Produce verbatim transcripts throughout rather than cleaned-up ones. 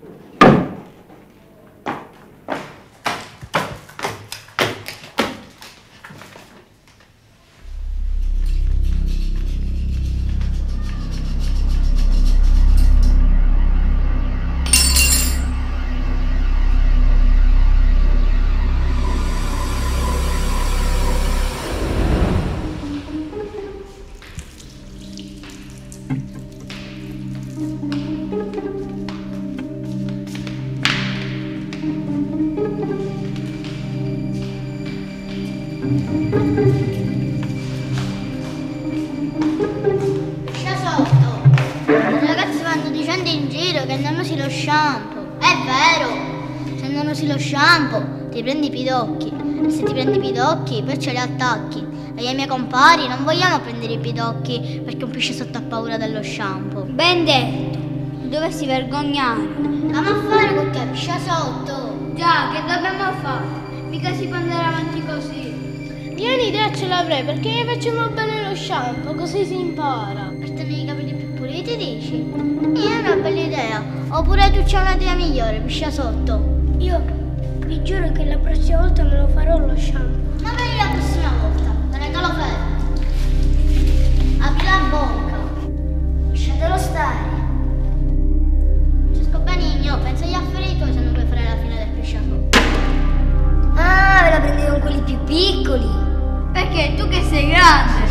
Lascia sotto. I ragazzi vanno dicendo in giro che non usi lo shampoo. È vero. Se non usi lo shampoo ti prendi i pidocchi. E se ti prendi i pidocchi poi ce li attacchi. E io e i miei compari non vogliamo prendere i pidocchi perché un pesce sotto ha paura dello shampoo. Ben detto. Dovresti vergognare. Come a fare con che piscia sotto? Già, che dobbiamo fare? Mica si può andare avanti così. Io un'idea ce l'avrei, perché facciamo bene lo shampoo, così si impara. Per tenere i capelli più puliti, dici? Io è una bella idea. Oppure tu c'hai un'idea migliore, piscia sotto. Io vi giuro che la prossima volta me lo farò lo shampoo. Ma vedi la prossima volta, tenetelo fermo. Apri la bocca. Lasciatelo stare. Francesco Benigno, pensa agli affari tuoi se non puoi fare la fine del piscia sotto. Ah, ve la prendete con quelli più piccoli. Perché tu che sei grande.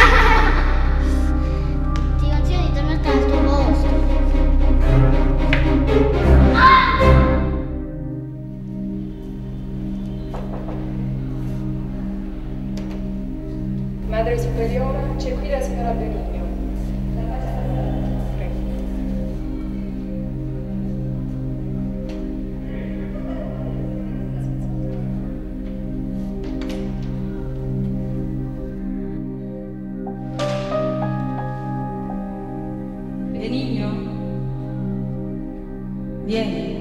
Ti consiglio di tornare al tuo posto. Madre superiore, c'è qui la signora Benigno. Prego. Benigno? Vieni.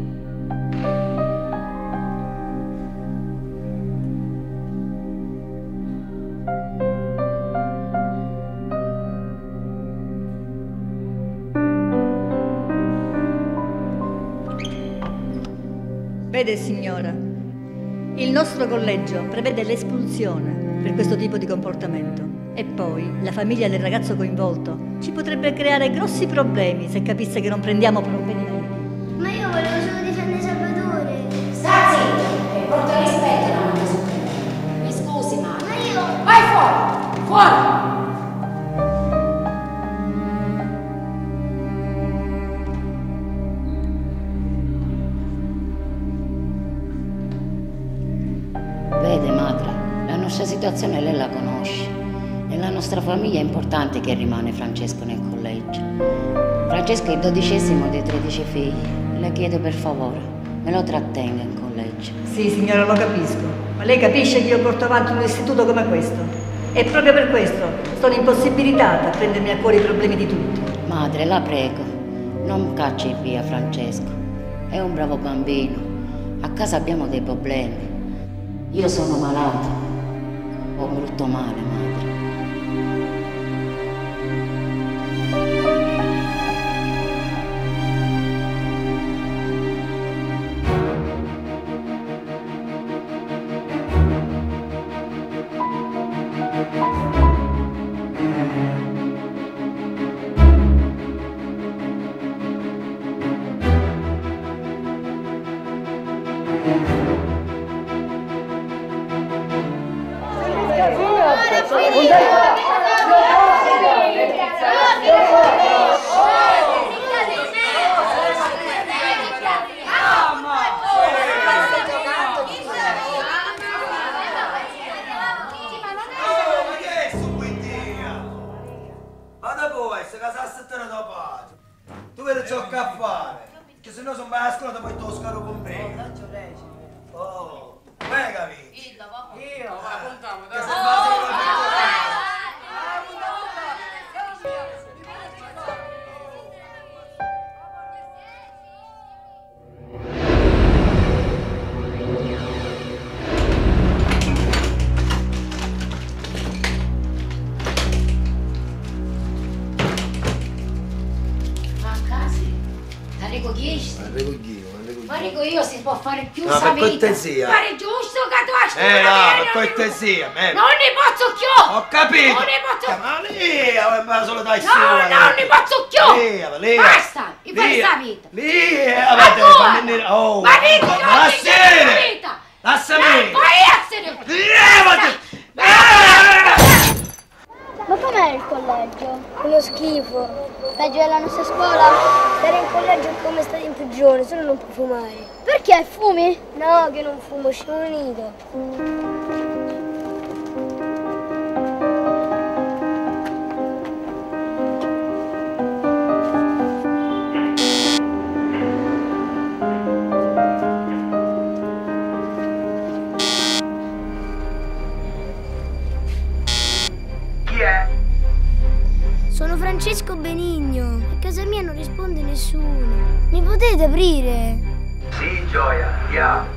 Vede, signora, il nostro collegio prevede l'espulsione per questo tipo di comportamento. E poi la famiglia del ragazzo coinvolto ci potrebbe creare grossi problemi se capisse che non prendiamo provvedimenti. Ma io volevo solo difendere Salvatore. Sta zitto e porta rispetto alla madre superiore. Mi scusi, madre. Ma io... Vai fuori! Fuori! Vede, madre, la nostra situazione lei la conosce. Nella nostra famiglia è importante che rimane Francesco nel collegio. Francesco è il dodicesimo dei tredici figli. Le chiedo per favore, me lo trattenga in collegio. Sì, signora, lo capisco. Ma lei capisce che io porto avanti un istituto come questo? E proprio per questo sono impossibilitata a prendermi a cuore i problemi di tutti. Madre, la prego, non cacci via Francesco. È un bravo bambino. A casa abbiamo dei problemi. Io sono malata. Ho brutto male, madre. Tu vedi ciò che a fare, che se no sono vai a scuola poi te lo scaro con me. Oh, come capisci? Io, ma contiamo, dai. Enrico chi? Enrico chi? Ma dico io si può fare più No, per sapita. cortesia. Pare giusto che tu hai Eh no, per cortesia. eh. Non ne posso chiò! Ho capito. Non ne posso Ma lì, ma solo dai No, non ne posso chiò! Lì, lì. Basta, mi fai Lì, sta vita. Lì, Ma vabbè, tu! fammi venire. Oh, Ma dico che ma non lasciami ti chiamo venire. vita! Lasciami Non venire. puoi essere! Levati. Ma com'è il collegio? Uno schifo. Peggio della nostra scuola? Stare in collegio è come stare in prigione, solo non puoi fumare. Perché fumi? No, che non fumo, ci sono unito. Sono Francesco Benigno. A casa mia non risponde nessuno. Mi potete aprire? Sì, Gioia, andiamo.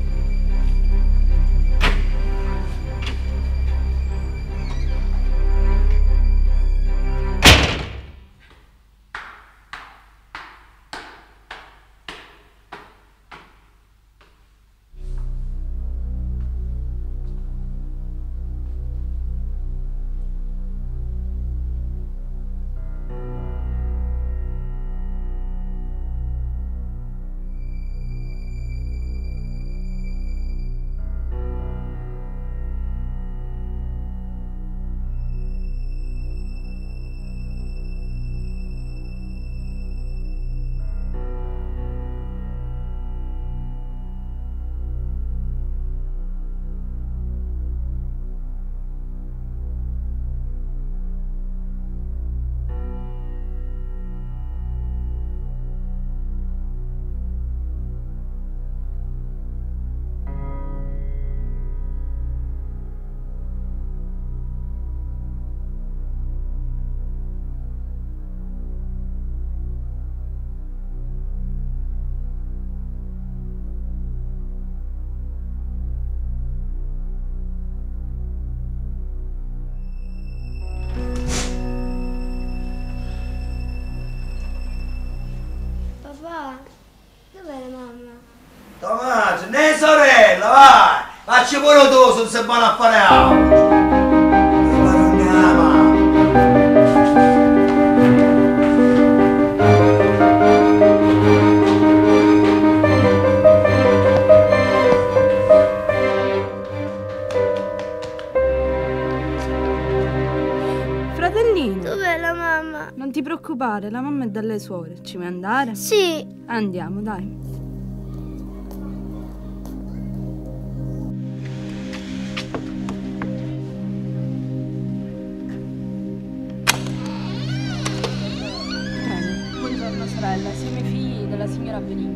Papà, dov'è la mamma? Tommaso, né sorella, vai! Facci pure tu, se non sei buono a fare altro! Ma non ne ama! Fratellino, Dov'è la mamma? non ti preoccupare, la mamma è dalle suore. Ci vuoi andare? Sì. Andiamo, dai. Prego. Buongiorno sorella, siamo i figli della signora Benigno.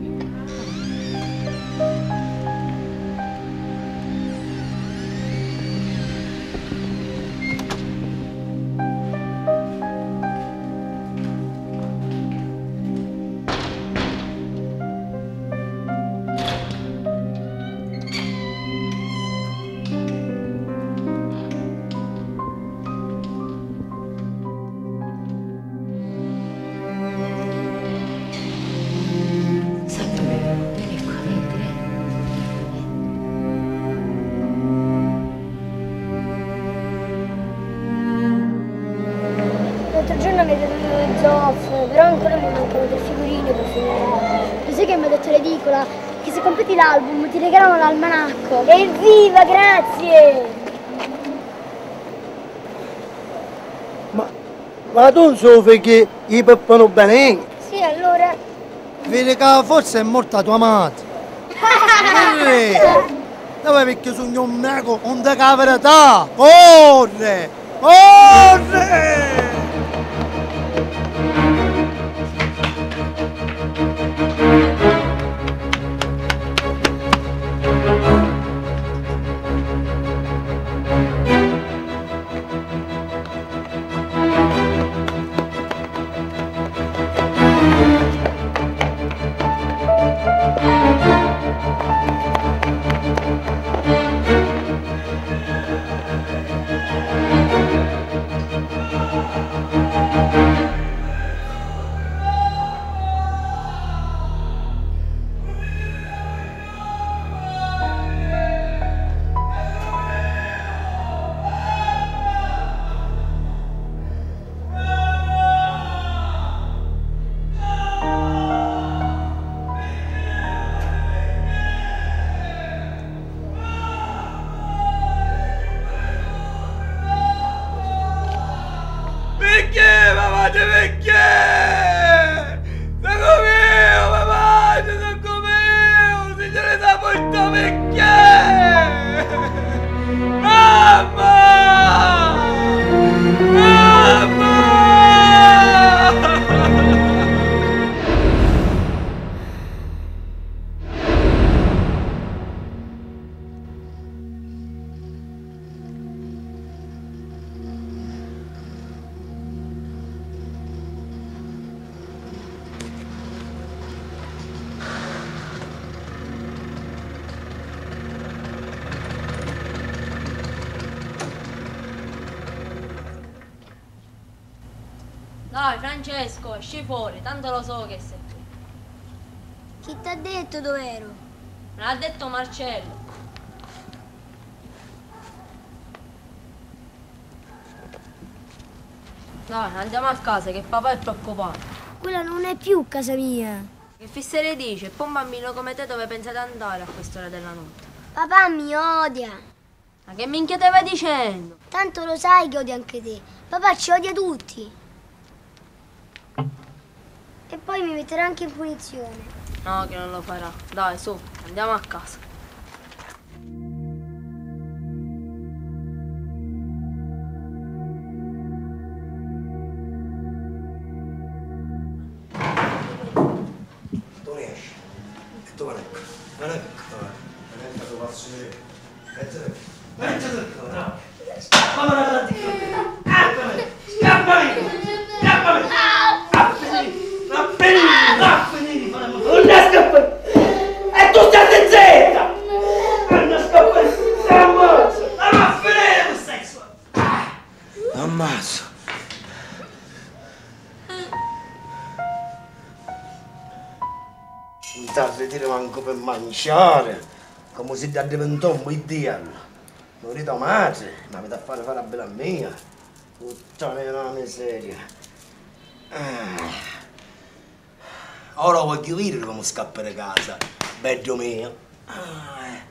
L'altro giorno mi ha dato le zoffe, però ancora mi mancano delle figurine per finire. Lo sai che mi ha detto l'edicola? Che se completi l'album ti regalano l'almanacco. Evviva, grazie! Ma, ma tu non so perché gli peppano bene? Sì, allora... Vedi che forse è morta tua madre. Eh, dove perché sono un naco, non ti la verità. Corre! Corre! Dai, Francesco, esci fuori, tanto lo so che sei qui. Chi t'ha detto dov'ero? Me l'ha detto Marcello. Dai, andiamo a casa che papà è preoccupato. Quella non è più casa mia. Che fissere dice? Poi un bambino come te dove pensate andare a quest'ora della notte? Papà mi odia. Ma che minchia te vai dicendo? Tanto lo sai che odia anche te. Papà ci odia tutti. E poi mi metterà anche in punizione. No, che non lo farà. Dai, su, andiamo a casa. Tu ne esci. E tu Vanecco. Vanecco. Vanecco, tu passi di vedere. Mettete. Mettete. No. Scappami dalla dio. Scappami. Scappami. Scappami. Scappami. Scappami. Non ne scappare! E tu stai zitta! Non ne scappare! Ammazzo! Ah, finire questo sesso! Ammazzo! Non ti arretire manco per mangiare! Come se ti diventò un buidiello! Non rito madre, ma mi da fare fare la bella mia! Puttana di una miseria! Ah. Ora voglio vedere come scappare da casa, bello mio. Ah, eh.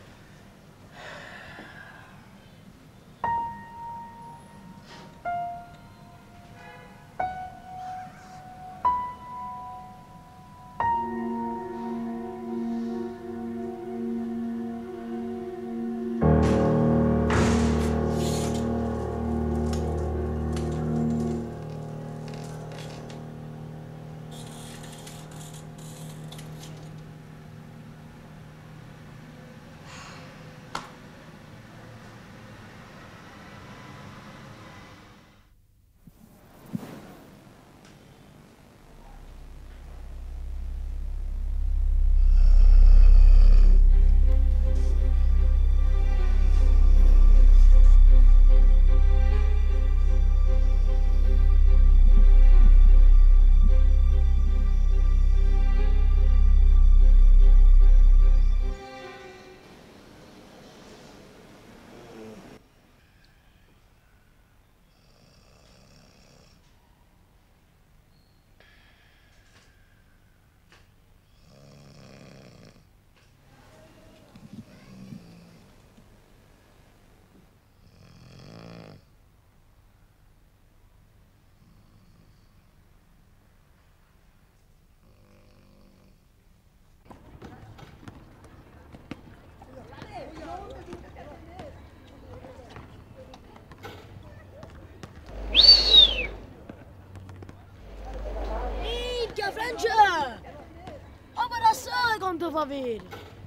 quanto fa avere?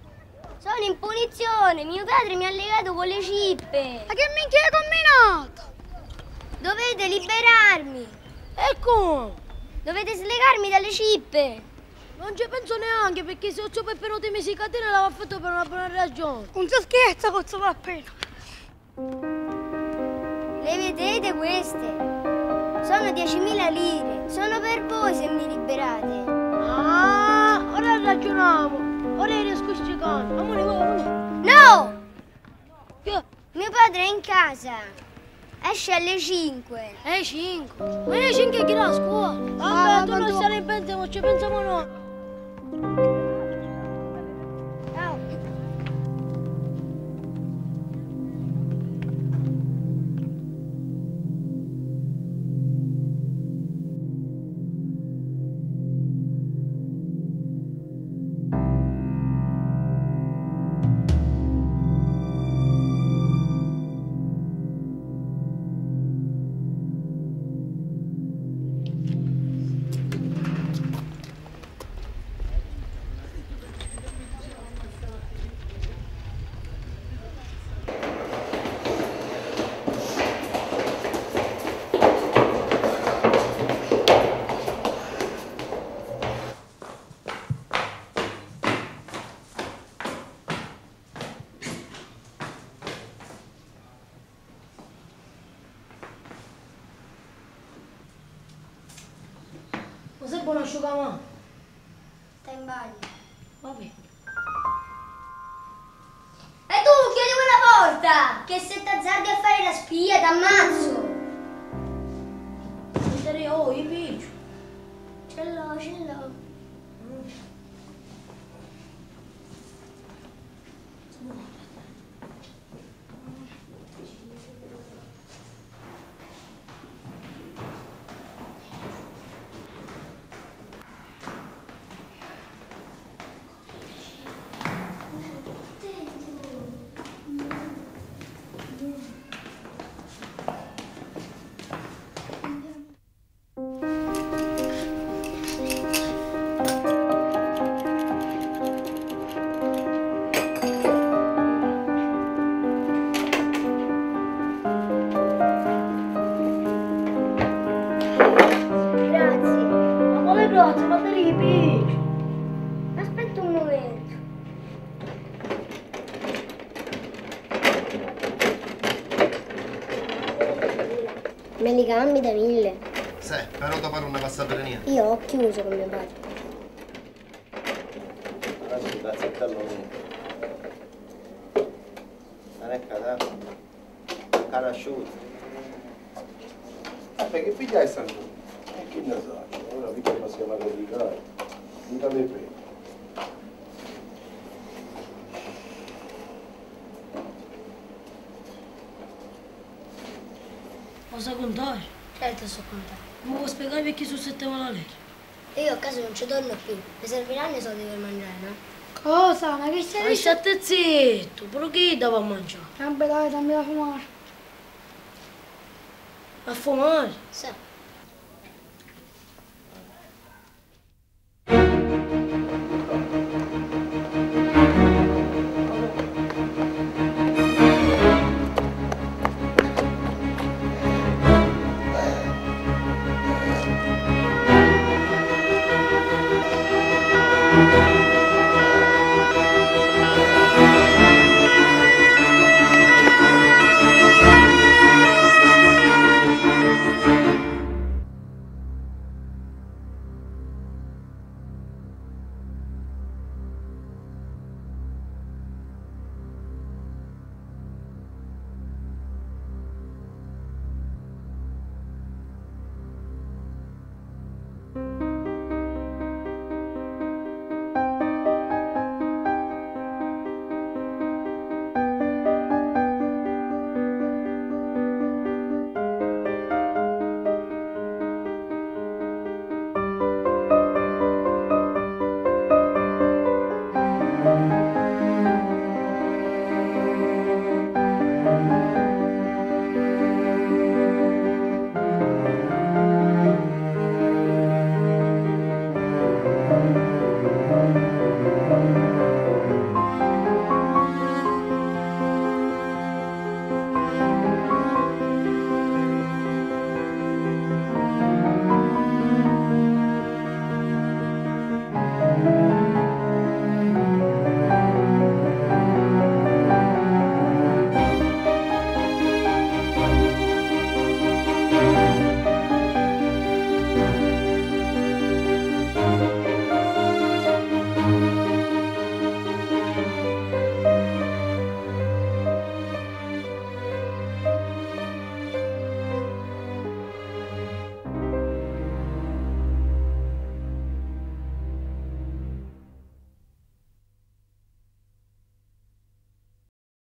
Sono in punizione, mio padre mi ha legato con le cippe. Ma che minchia hai combinato? Dovete liberarmi. E come? Dovete slegarmi dalle cippe. Non ci penso neanche, perché se ho per venuto mesi catena l'avevo fatto per una buona ragione. Non si scherza con sopra appena. Le vedete queste? Sono diecimila lire. Sono per voi se mi liberate. Ah, ora ragionavo. Ora riesco a sciccare. Amore, amore. No! Che? Mio padre è in casa. Esce alle cinque. Alle cinque? Ma alle cinque chi la scuola? Vabbè, ah, tu non stai in pensiamo, ci pensiamo noi. buon asciugamano. Sta in bagno. Va bene. E tu chiudi quella porta! Che se t'azzardi a fare la spia t'ammazzo! Oh, io piccio. Ce l'ho, ce l'ho. Grazie, ma te li piccio. Aspetta un momento. Me li cambi da mille. Sì, però dopo non ne passa per niente. Io ho chiuso con mio padre. Adesso grazie a te lo mio. Non è cadato. Cara asciutto. Ah, perché figlia è Santo? E chi ne sa? Ora mica possiamo caricare. Mica le prego. Lo sai contare? Certo so contare. Ma vuoi spiegare perché su sette la lei? E io a casa non ci torno più. Mi serviranno i soldi per mangiare, no? Cosa? Ma che stai dicendo? State zitto, però chi dava a mangiare? Vabbè dai, dammi da fumare. A fumare? Sì. Thank you.